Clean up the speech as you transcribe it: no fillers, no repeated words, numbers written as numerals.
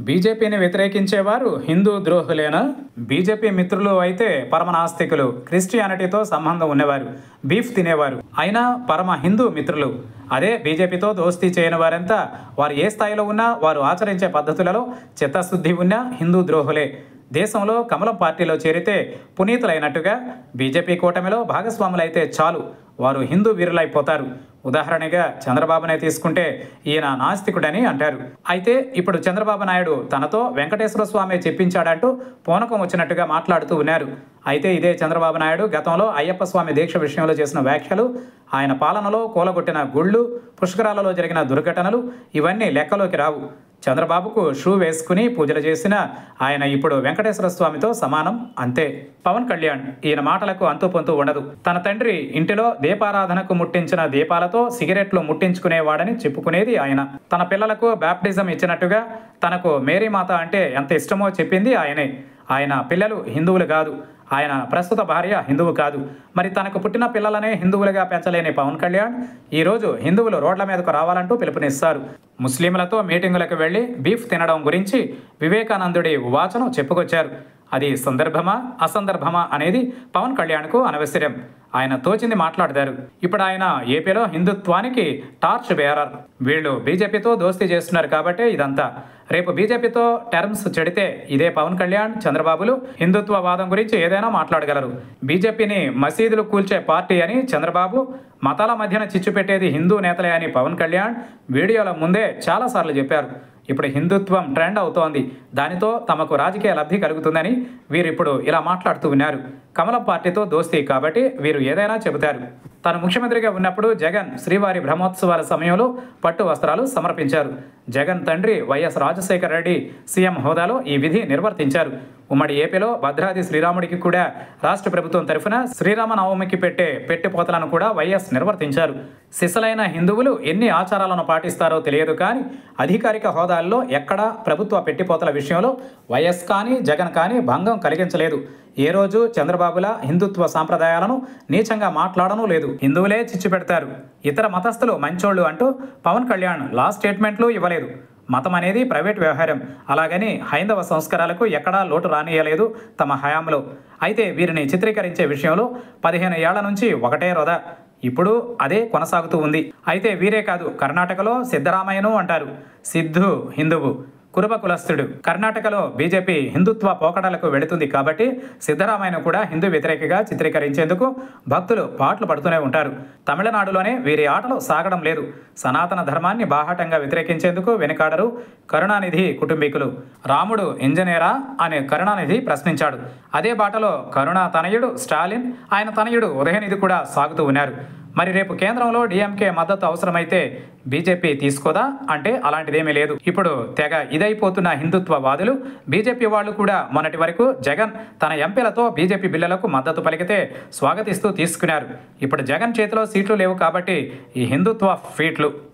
బీజేపీని వ్యతిరేకించేవారు హిందూ ద్రోహులేనా? బీజేపీ మిత్రులు అయితే పరమ నాస్తికులు, క్రిస్టియానిటీతో సంబంధం ఉన్నవారు, బీఫ్ తినేవారు, అయినా పరమ హిందూ మిత్రులు. అదే బీజేపీతో దోస్తీ చేయని వారంతా వారు ఏ స్థాయిలో ఉన్నా, వారు ఆచరించే పద్ధతులలో చిత్తశుద్ధి ఉన్నా హిందూ ద్రోహులే. దేశంలో కమలం పార్టీలో చేరితే పునీతులైనట్టుగా బీజేపీ కూటమిలో భాగస్వాములైతే చాలు, వారు హిందూ వీరులైపోతారు. ఉదాహరణగా చంద్రబాబునే తీసుకుంటే ఈయన నాస్తికుడని అంటారు. అయితే ఇప్పుడు చంద్రబాబు నాయుడు తనతో వెంకటేశ్వర స్వామి చెప్పించాడంటూ పూనకం వచ్చినట్టుగా మాట్లాడుతూ ఉన్నారు. అయితే ఇదే చంద్రబాబు నాయుడు గతంలో అయ్యప్ప స్వామి దీక్ష విషయంలో చేసిన వ్యాఖ్యలు, ఆయన పాలనలో కూలగొట్టిన గుళ్ళు, పుష్కరాలలో జరిగిన దుర్ఘటనలు ఇవన్నీ లెక్కలోకి రావు. చంద్రబాబుకు షూ వేసుకుని పూజలు చేసిన ఆయన ఇప్పుడు వెంకటేశ్వర స్వామితో సమానం, అంతే. పవన్ కళ్యాణ్ ఈయన మాటలకు అంతుపొంతు ఉండదు. తన తండ్రి ఇంటిలో దీపారాధనకు ముట్టించిన దీపాలతో సిగరెట్లు ముట్టించుకునేవాడని చెప్పుకునేది ఆయన. తన పిల్లలకు బ్యాప్టిజం ఇచ్చినట్టుగా తనకు మేరీమాత అంటే ఎంత ఇష్టమో చెప్పింది ఆయనే. ఆయన పిల్లలు హిందువులు కాదు, ఆయన ప్రస్తుత భార్య హిందువు కాదు. మరి తనకు పుట్టిన పిల్లలనే హిందువులుగా పెంచలేని పవన్ కళ్యాణ్ ఈరోజు హిందువులు రోడ్ల మీదకు రావాలంటూ పిలుపునిస్తారు. ముస్లింలతో మీటింగులకు వెళ్లి బీఫ్ తినడం గురించి వివేకానందుడి వాచను చెప్పుకొచ్చారు. అది సందర్భమా అసందర్భమా అనేది పవన్ కళ్యాణ్కు అనవసరం. ఆయన తోచింది మాట్లాడతారు. ఇప్పుడు ఆయన ఏపీలో హిందుత్వానికి టార్చ్ బేరర్. వీళ్ళు బీజేపీతో దోస్తీ చేస్తున్నారు కాబట్టే ఇదంతా. రేపు బీజేపీతో టర్మ్స్ చెడితే ఇదే పవన్ కళ్యాణ్, చంద్రబాబులు హిందుత్వ వాదం గురించి ఏదైనా మాట్లాడగలరు. బీజేపీని మసీదులు కూల్చే పార్టీ అని చంద్రబాబు, మతాల మధ్యన చిచ్చు పెట్టేది హిందూ నేతలే అని పవన్ కళ్యాణ్ వీడియోల ముందే చాలాసార్లు చెప్పారు. ఇప్పుడు హిందుత్వం ట్రెండ్ అవుతోంది, దానితో తమకు రాజకీయ లబ్ధి కలుగుతుందని వీరిప్పుడు ఇలా మాట్లాడుతూ ఉన్నారు. కమలం పార్టీతో దోస్తీ కాబట్టి వీరు ఏదైనా చెబుతారు. తాను ముఖ్యమంత్రిగా ఉన్నప్పుడు జగన్ శ్రీవారి బ్రహ్మోత్సవాల సమయంలో పట్టు వస్త్రాలు సమర్పించారు. జగన్ తండ్రి వైఎస్ రాజశేఖర రెడ్డి సీఎం హోదాలో ఈ విధి నిర్వర్తించారు. ఉమ్మడి ఏపీలో భద్రాద్రి శ్రీరాముడికి కూడా రాష్ట్ర ప్రభుత్వం తరఫున శ్రీరామనవమికి పెట్టే పెట్టిపోతలను కూడా వైఎస్ నిర్వర్తించారు. సిసలైన హిందువులు ఎన్ని ఆచారాలను పాటిస్తారో తెలియదు, కానీ అధికారిక హోదాల్లో ఎక్కడా ప్రభుత్వ పెట్టిపోతల విషయంలో వైఎస్ కానీ జగన్ కానీ భంగం కలిగించలేదు. ఏ రోజు చంద్రబాబుల హిందుత్వ సాంప్రదాయాలను నీచంగా మాట్లాడనూ లేదు. హిందువులే చిచ్చు పెడతారు, ఇతర మతస్థులు మంచోళ్ళు అంటూ పవన్ కళ్యాణ్ లాస్ట్ స్టేట్మెంట్లు ఇవ్వలేదు. మతం అనేది ప్రైవేట్ వ్యవహారం, అలాగని హైందవ సంస్కారాలకు ఎక్కడా లోటు రానియలేదు తమ హయాంలో. అయితే వీరిని చిత్రీకరించే విషయంలో 15 ఏళ్ల నుంచి ఒకటే రొద. ఇప్పుడు అదే కొనసాగుతూ ఉంది. అయితే వీరే కాదు, కర్ణాటకలో సిద్ధరామయ్యను అంటారు. సిద్ధు హిందువు, కురుబ కులస్థుడు. కర్ణాటకలో బీజేపీ హిందుత్వ పోకడలకు వెళుతుంది కాబట్టి సిద్ధరామయ్యను కూడా హిందూ వ్యతిరేకగా చిత్రీకరించేందుకు భక్తులు పాటలు పడుతూనే ఉంటారు. తమిళనాడులోనే వీరి ఆటలు సాగడం లేదు. సనాతన ధర్మాన్ని బాహాటంగా వ్యతిరేకించేందుకు వెనుకాడరు కరుణానిధి కుటుంబీకులు. రాముడు ఇంజనీరా అని కరుణానిధి ప్రశ్నించాడు. అదే బాటలో కరుణా తనయుడు స్టాలిన్, ఆయన తనయుడు ఉదయనిధి కూడా సాగుతూ ఉన్నారు. మరి రేపు కేంద్రంలో డీఎంకే మద్దతు అవసరమైతే బీజేపీ తీసుకోదా అంటే అలాంటిదేమీ లేదు. ఇప్పుడు తెగ ఇదైపోతున్న హిందుత్వవాదులు, బీజేపీ వాళ్ళు కూడా మొన్నటి వరకు జగన్ తన ఎంపీలతో బీజేపీ బిల్లులకు మద్దతు పలికితే స్వాగతిస్తూ తీసుకున్నారు. ఇప్పుడు జగన్ చేతిలో సీట్లు లేవు కాబట్టి ఈ హిందుత్వ ఫీట్లు.